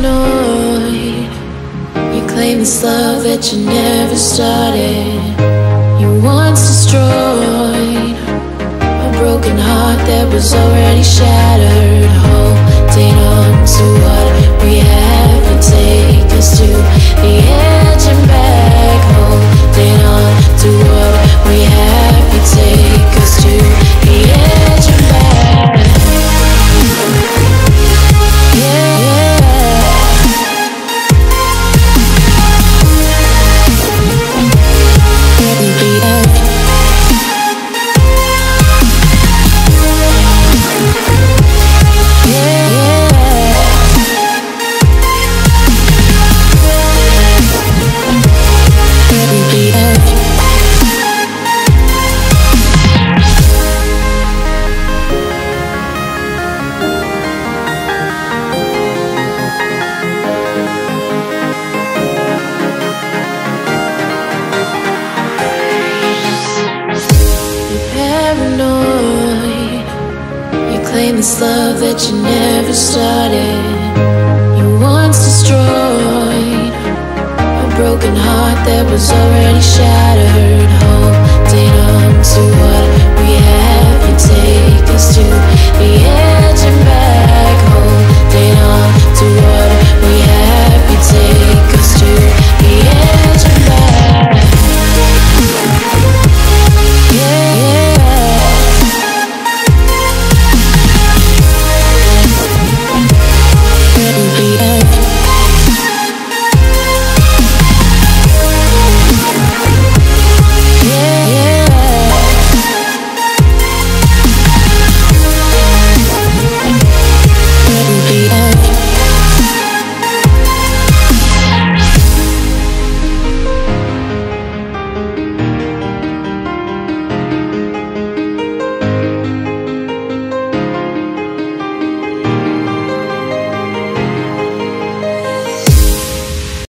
paranoid. You claim this love that you never started. You once destroyed a broken heart that was already shattered. Holding on to what we have and take us to the edge and back. Holding on to what we have and take us to the edge and back. This love that you never started. You once destroyed a broken heart that was already shattered.